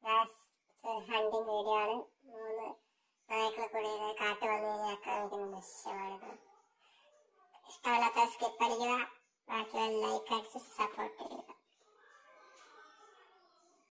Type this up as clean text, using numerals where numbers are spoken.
Hunting video ആണ്. 3 നായ്ക്കളെ കൂടി കാട്ടു വന്നു കഴിഞ്ഞാൽ ആക്രമിക്കുന്ന ദൃശ്യമാണിത്. ഇഷ്ടമല്ലാത്ത സ്കിപ്പ് അടിക്കുക, ബാക്കിയുള്ള ലൈക്ക് അടിച്ച് സപ്പോർട്ട് ചെയ്യുക.